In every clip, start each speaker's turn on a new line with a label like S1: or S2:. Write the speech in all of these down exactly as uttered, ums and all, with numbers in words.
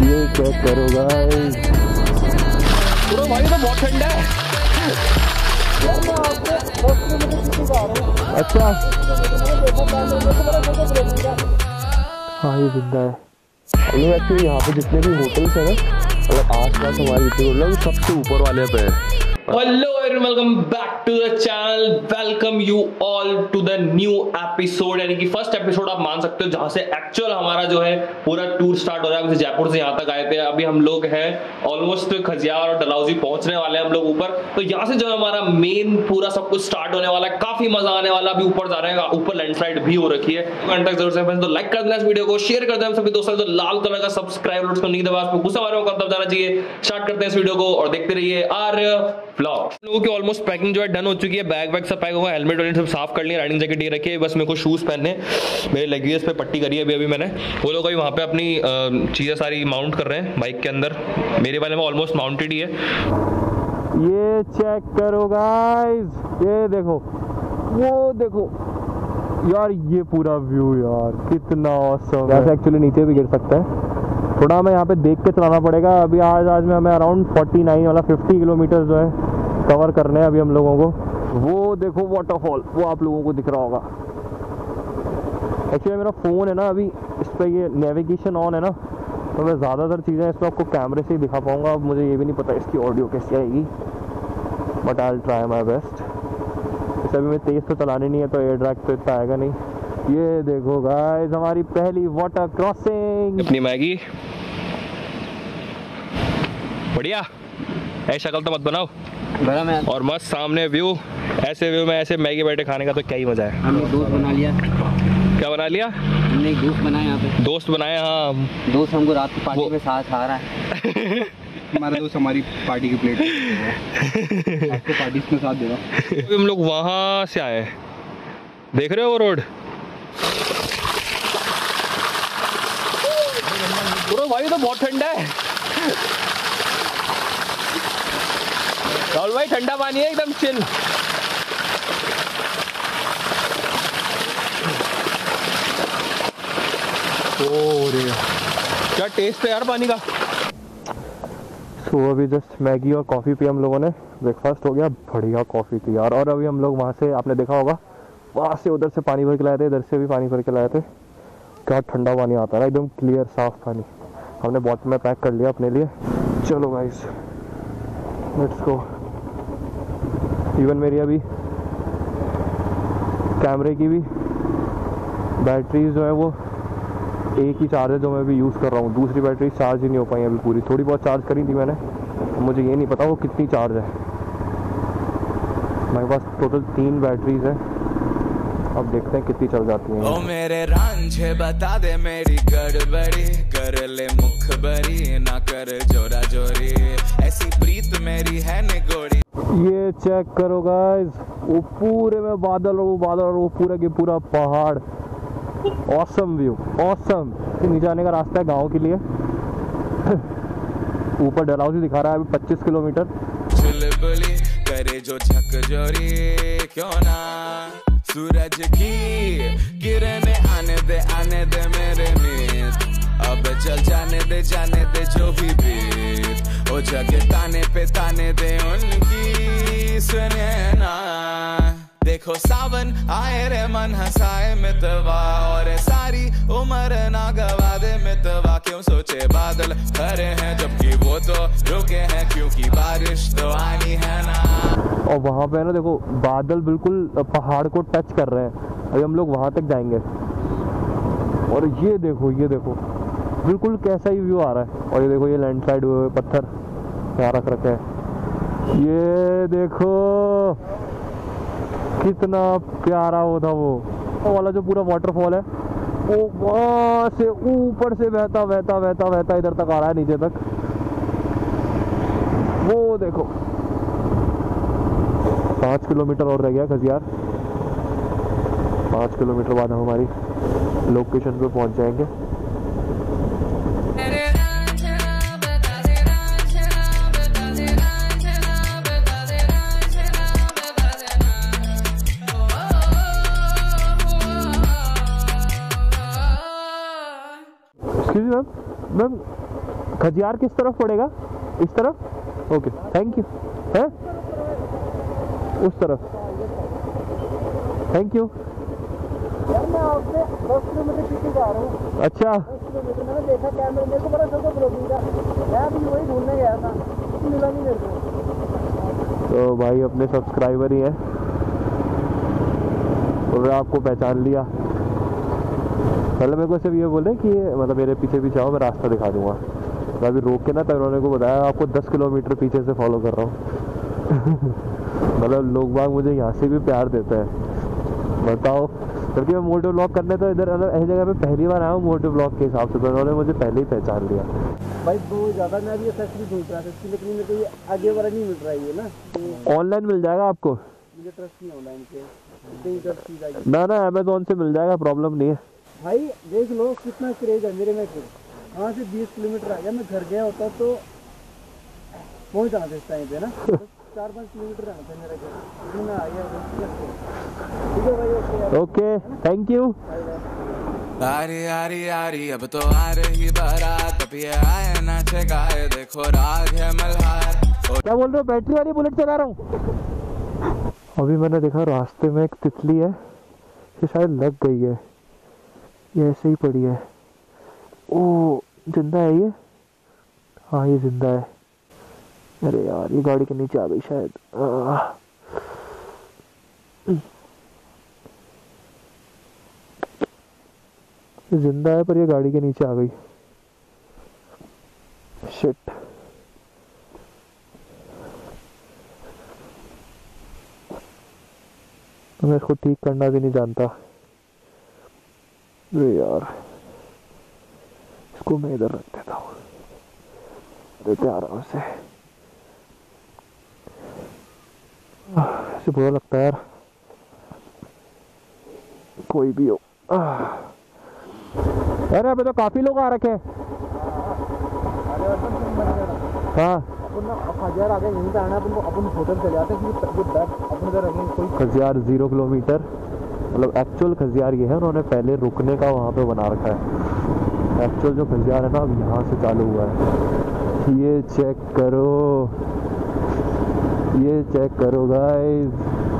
S1: ये चेक करो गाइस,
S2: पूरा भाई तो बहुत ठंडा है।
S1: अच्छा हाँ ये जिंदा है। एक्चुअली यहाँ पे जितने भी होटल्स है ना, मतलब आस पास हमारी मतलब सबसे ऊपर वाले पे है।
S2: Hello everyone, welcome back to the channel. Welcome you all to the new episode, यानी कि फर्स्ट एपिसोड आप मान सकते हो जहां से एक्चुअल हमारा जो है पूरा टूर स्टार्ट हो रहा है। अभी जयपुर से यहाँ तक आए थे, अभी हम लोग हैं ऑलमोस्ट खजियार और डलहौजी पहुंचने वाले हैं हम लोग ऊपर। तो यहाँ से जो है हमारा मेन पूरा सब कुछ स्टार्ट होने वाला है, काफी मजा आने वाला। अभी ऊपर जा रहे हैं, ऊपर लैंडस्लाइड भी हो रखी है। तक जरूर से तो लाइक कर देना इस वीडियो को, शेयर कर देना सभी दोस्तों। तो लाल कलर का सब्सक्राइब बटन को नहीं दबा, उसको गुस्सा मारे करता जाना चाहिए। स्टार्ट करते हैं इस वीडियो को और देखते रहिए आर्य व्लॉग। लोगों की ऑलमोस्ट पैकिंग जो है डन हो चुकी है। बैग वैग सब पैक होगा, हेलमेट वेलमेट सब साफ कर लिया, राइडिंग जैकेट ये रखी है। बस मेरे को शूज पहनने, मेरे लेगियर्स पे पट्टी करी है अभी अभी मैंने। वो लोग अभी वहाँ पे अपनी चीजें सारी माउंट कर रहे हैं बाइक के अंदर। मेरे वाले में ऑलमोस्ट माउंटेड ही है।
S1: ये चेक करो गाइस, ये देखो, वो देखो यार, ये पूरा व्यू यार कितना ऑसम है। ऐसे एक्चुअली नीचे भी गिर सकता है, थोड़ा हमें यहाँ पे देख के चलाना पड़ेगा। अभी आज आज में हमें अराउंड उनचास वाला पचास किलोमीटर जो है कवर करने हैं अभी हम लोगों को। वो देखो वाटरफॉल, वो आप लोगों को दिख रहा होगा। एक्चुअली मेरा फ़ोन है ना, अभी इस पर ये नेविगेशन ऑन है ना, तो मैं ज़्यादातर चीज़ें इसमें आपको कैमरे से ही दिखा पाऊँगा। अब मुझे ये भी नहीं पता इसकी ऑडियो कैसी आएगी, but I will try my best. इसे अभी मैं तेज़ तो चलाने नहीं है, तो एयर ड्रैग तो इतना आएगा नहीं। ये देखो गाइस, हमारी पहली वाटर क्रॉसिंग।
S2: अपनी मैगी बढ़िया, ऐसी शक्ल तो मत बनाओ
S3: बड़ा मैं।
S2: और मस्त सामने व्यू, ऐसे व्यू में ऐसे मैगी बैठे खाने का तो क्या ही मजा है।
S3: हमने दोस्त बना लिया।
S2: क्या बना लिया?
S3: हमने एक दोस्त बनाया यहाँ पे।
S2: दोस्त बनाए, हाँ।
S3: दोस्त हमको रात की पार्टी में साथ आ रहा है।
S4: हमारा दोस्त हमारी पार्टी की प्लेट आपको पार्टी में साथ देगा।
S2: अभी हम लोग वहां से आए, देख रहे हो वो रोड। पूरा भाई तो बहुत ठंडा है राहुल भाई, ठंडा पानी है एकदम चिल। ओ रे क्या टेस्ट है यार पानी का।
S1: सो so, अभी जस्ट मैगी और कॉफ़ी पी हम लोगों ने, ब्रेकफास्ट हो गया, बढ़िया कॉफ़ी पी यार। और अभी हम लोग वहाँ से, आपने देखा होगा, वहाँ से उधर से पानी भर के लाए थे, इधर से भी पानी भर के लाए थे। क्या ठंडा पानी आता है, एकदम क्लियर साफ पानी। हमने बॉटल में पैक कर लिया अपने लिए। चलो गाइस लेट्स गो। इवन मेरी अभी कैमरे की भी बैटरी जो है वो एक ही चार्ज है जो मैं अभी यूज़ कर रहा हूँ। दूसरी बैटरी चार्ज ही नहीं हो पाई अभी पूरी, थोड़ी बहुत चार्ज करी थी मैंने, मुझे ये नहीं पता वो कितनी चार्ज है। मेरे पास टोटल तीन बैटरीज है, अब देखते हैं कितनी चल जाती हैं।
S5: ओ मेरे रांझे बता दे मेरी गड़बड़ी, कर ले मुखबरी ना कर जोरा जोरी, ऐसी प्रीत मेरी है निगोड़ी।
S1: ये चेक करो गाइस, वो पूरे में बादल और वो बादल और वो पूरा के पूरा पहाड़। Awesome view, awesome. नीचे आने का रास्ता है गांव के लिए। ऊपर डलहौजी दिखा रहा है अभी पच्चीस किलोमीटर।
S5: चुलबुली करे जो झकझोरी, क्यों ना सूरज की किरणें आने दे आने दे मेरे मीत। अब चल जाने दे जाने दे जो भी बीत, ओ जगह ताने पे ताने दे उनकी, सुने ना। देखो सावन आए रे मन हंसाए मितवा, और सारी उम्र ना गवा दे मितवा। क्यों सोचे बादल खड़े हैं जबकि वो तो रुके हैं, क्योंकि बारिश तो आनी है ना।
S1: और वहाँ पे ना देखो, बादल बिल्कुल पहाड़ को टच कर रहे हैं। अभी हम लोग वहाँ तक जाएंगे। और ये देखो, ये देखो बिल्कुल कैसा ही व्यू आ रहा है। और ये देखो, ये लैंडस्लाइड हुए पत्थर यहाँ रख रखे हैं। ये देखो कितना प्यारा वो था, वो वाला जो पूरा वाटरफॉल है, वो वहाँ से ऊपर से बहता बहता बहता बहता इधर तक आ रहा है, नीचे तक। वो देखो, पाँच किलोमीटर और रह गया खजियार। पाँच किलोमीटर बाद हम हमारी लोकेशन पे पहुंच जाएंगे। मैम मैम खजियार किस तरफ पड़ेगा? इस तरफ? Okay thank you. है उस तरफ? Thank you.
S6: यार मैं आपसे दस किलोमीटर पीछे जा रहा हूँ।
S1: अच्छा
S6: दस किलोमीटर मैंने देखा कैमरे, मेरे को बड़ा शौक है ब्लॉगिंग का, मैं अभी वही ढूंढने गया था, मिला नहीं मेरे को।
S1: तो भाई अपने सब्सक्राइबर ही है, उन्होंने आपको पहचान लिया। पहले मेरे को सिर्फ ये बोले कि मतलब मेरे पीछे पीछे आओ, मैं रास्ता दिखा दूंगा। मैं अभी रोक के ना तब उन्होंने को बताया आपको दस किलोमीटर पीछे से फॉलो कर रहा हूँ। मतलब लोग बाग मुझे यहाँ से भी प्यार देते हैं, बताओ। क्योंकि मैं मोटो ब्लॉग करने तो इधर मतलब ऐसी जगह पे पहली बार आया हूँ मोटो ब्लॉग के हिसाब से, तो उन्होंने मुझे पहले ही पहचान लिया।
S6: भाई बहुत ज़्यादा मैं अभी फैक्ट्री ढूंढ रहा था इसकी, लेकिन मेरे को ये आगे वाला नहीं मिल रहा है ये ना, तो
S1: ऑनलाइन मिल जाएगा आपको।
S6: मुझे ट्रस्ट नहीं ऑनलाइन पे, कहीं ट्रस्ट की जाएगी
S1: ना ना अमेजोन से मिल जाएगा, प्रॉब्लम नहीं है।
S6: भाई। देख लो कितना क्रेज है मेरे में, वहाँ से बीस किलोमीटर आ गया, मैं घर गया होता तो पहुँच जाना था इस टाइम पे ना, चार पाँच किलोमीटर आना था मेरा घर, मैं आ गया। ठीक है भाई, ओके
S1: ओके थैंक यू।
S5: आरी आरी आरी अब तो आ रही बारात, अब ये आए नाचे गाए देखो राग है मल्हार।
S1: क्या बोल रहे हो? बैटरी वाली बुलेट चला रहा हूँ। अभी मैंने देखा रास्ते में एक तितली है, ये शायद लग गई है, ये ऐसे ही पड़ी है। ओ जिंदा है ये? हाँ ये जिंदा है। अरे यार ये गाड़ी के नीचे आ गई शायद। आ, जिंदा है पर ये गाड़ी के नीचे आ गई। शिट। मैं इसको ठीक करना भी नहीं जानता। अरे यार इसको मैं इधर रख देता हूँ, देते आ रहा हूँ इसे। ऐसे बुरा लगता है यार, कोई भी हो। अरे अभी तो काफी लोग आ रखे हैं। हाँ
S6: खजियार आगे यहीं पे आना, अपन को अपन होटल चले जाते हैं, अपन इधर रखेंगे कोई।
S1: खजियार जीरो किलोमीटर मतलब एक्चुअल खजियार ये है, उन्होंने पहले रुकने का वहाँ पे बना रखा है। एक्चुअल जो खजियार है ना अब यहाँ से चालू हुआ है। ये चेक करो, ये चेक करो गाइस।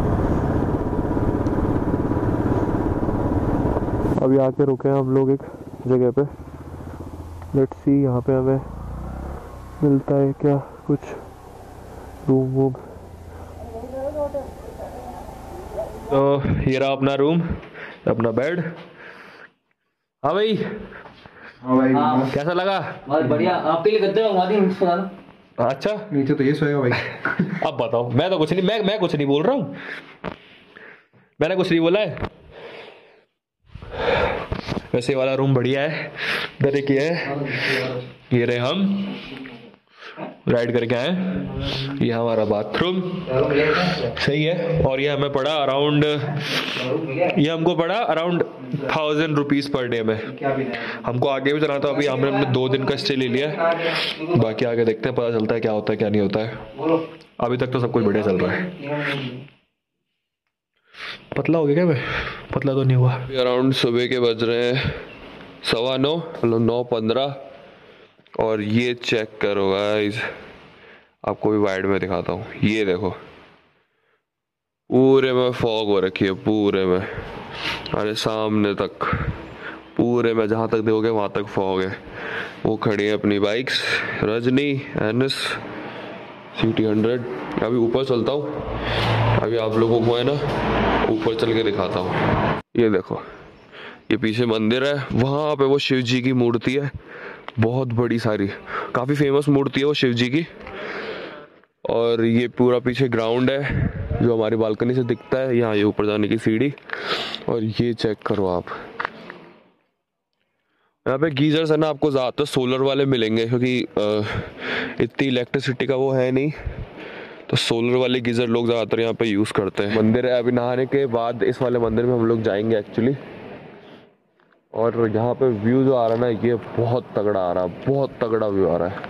S1: अभी आके रुके हैं हम लोग एक जगह पे, लेट्स सी यहाँ पे हमें मिलता है क्या कुछ रूम वूम।
S2: तो ये रहा अपना रूम, अपना बेड। हाँ भाई,
S4: हाँ भाई
S3: हाँ।
S2: कैसा लगा?
S3: बहुत बढ़िया, आपके लिए गद्दे मंगवा दी मिक्स करा दो।
S2: अच्छा
S4: नीचे तो ये सोएगा भाई।
S2: अब बताओ, मैं तो कुछ नहीं मैं मैं कुछ नहीं बोल रहा हूँ, मैंने कुछ नहीं बोला है। वैसे वाला रूम बढ़िया है, इधर एक ये है, ये रहे हम राइड करके आए, ये हमारा बाथरूम सही है। और ये हमें पड़ा अराउंड, ये हमको पड़ा around thousand rupees per day में। हमको आगे भी चलना था, अभी हमने हमने दो दिन का स्टे ले लिया है, बाकी आगे देखते हैं, पता चलता है क्या होता है क्या नहीं होता है। अभी तक तो सब कुछ बढ़िया चल रहा है। पतला हो गया क्या मैं? पतला तो नहीं हुआ। अराउंड सुबह के बज रहे हैं सवा नौ, मतलब नौ पंद्रह। और ये चेक करो गाइस, आपको भी वाइड में दिखाता हूँ। ये देखो पूरे में फॉग हो रखी है, पूरे में, अरे सामने तक पूरे में, जहाँ तक देखोगे वहाँ तक फॉग है। वो खड़ी है अपनी बाइक्स, रजनी, एनएस, सिटी हंड्रेड। अभी ऊपर चलता हूँ, अभी आप लोगों को है ना ऊपर चल के दिखाता हूँ। ये देखो, ये पीछे मंदिर है, वहाँ पे वो शिव जी की मूर्ति है, बहुत बड़ी सारी, काफ़ी फेमस मूर्ति है वो शिव जी की। और ये पूरा पीछे ग्राउंड है जो हमारी बालकनी से दिखता है, यहाँ ये ऊपर जाने की सीढ़ी। और ये चेक करो आप, यहाँ पे गीजर्स है ना आपको ज़्यादातर सोलर वाले मिलेंगे, क्योंकि इतनी इलेक्ट्रिसिटी का वो है नहीं, तो सोलर वाले गीजर लोग ज़्यादातर यहाँ पे यूज़ करते हैं। मंदिर है, अभी नहाने के बाद इस वाले मंदिर में हम लोग जाएंगे एक्चुअली। और यहाँ पे व्यू जो आ रहा है ना, ये बहुत तगड़ा आ रहा है, बहुत तगड़ा व्यू आ रहा है।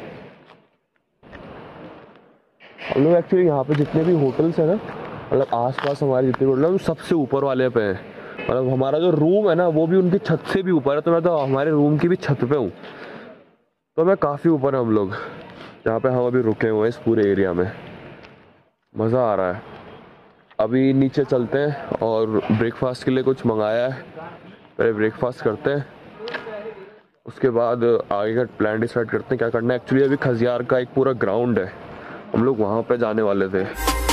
S2: हम लोग एक्चुअली यहाँ पे जितने भी होटल्स हैं ना, मतलब आसपास हमारे जितने होटल हैं सबसे ऊपर वाले पे हैं। मतलब हमारा जो रूम है ना वो भी उनकी छत से भी ऊपर है, तो मैं तो हमारे रूम की भी छत पे हूँ।
S7: तो मैं काफ़ी ऊपर हैं हम लोग, जहाँ पे हम अभी रुके हुए हैं इस पूरे एरिया में। मज़ा आ रहा है। अभी नीचे चलते हैं और ब्रेकफास्ट के लिए कुछ मंगाया है, पहले ब्रेकफास्ट करते हैं, उसके बाद आगे का प्लान डिसाइड करते हैं क्या करना है। एक्चुअली अभी खजियार का एक पूरा ग्राउंड है, हम लोग वहाँ पे जाने वाले थे।